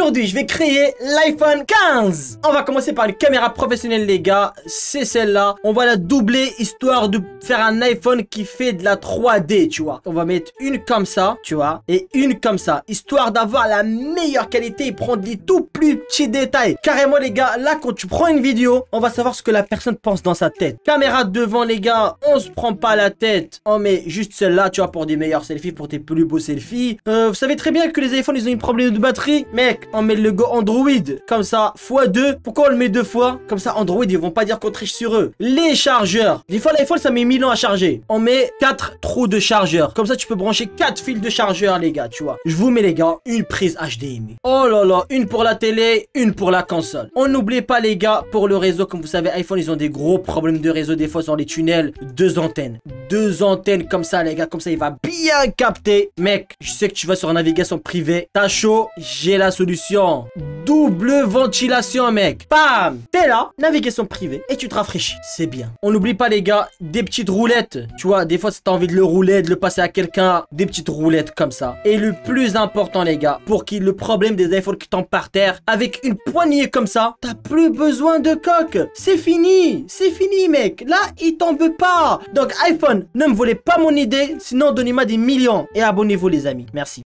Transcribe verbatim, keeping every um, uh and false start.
Aujourd'hui, je vais créer l'iPhone quinze. On va commencer par une caméra professionnelle, les gars. C'est celle-là. On va la doubler, histoire de faire un iPhone qui fait de la trois D, tu vois. On va mettre une comme ça, tu vois, et une comme ça, histoire d'avoir la meilleure qualité et prendre les tout plus petits détails. Carrément, les gars, là, quand tu prends une vidéo, on va savoir ce que la personne pense dans sa tête. Caméra devant, les gars, on se prend pas la tête. On met juste celle-là, tu vois, pour des meilleurs selfies, pour tes plus beaux selfies. Euh, vous savez très bien que les iPhones, ils ont un problème de batterie. Mec, on met le logo Android, comme ça, fois deux. Pourquoi on le met deux fois? Comme ça, Android, ils vont pas dire qu'on triche sur eux. Les chargeurs. Des fois, l'iPhone, ça met mille ans à charger. On met quatre trous de chargeur. Comme ça, tu peux brancher quatre fils de chargeur, les gars, tu vois. Je vous mets, les gars, une prise H D M I. Oh là là, une pour la télé, une pour la console. On n'oublie pas, les gars, pour le réseau, comme vous savez, iPhone, ils ont des gros problèmes de réseau, des fois, dans les tunnels. Deux antennes. Deux antennes comme ça, les gars, comme ça, il va bien capter. Mec, je sais que tu vas sur navigation privée. T'as chaud, j'ai la solution. Double ventilation, mec. Bam, t'es là, navigation privée, et tu te rafraîchis. C'est bien. On n'oublie pas, les gars, des petites roulettes. Tu vois, des fois, si t'as envie de le rouler, de le passer à quelqu'un, des petites roulettes comme ça. Et le plus important, les gars, pour qu'il le problème des iPhones qui tombent par terre, avec une poignée comme ça, t'as plus besoin de coque. C'est fini. C'est fini, mec. Là, il tombe pas. Donc, iPhone, ne me volez pas mon idée, sinon donnez-moi des millions. Et abonnez-vous, les amis. Merci.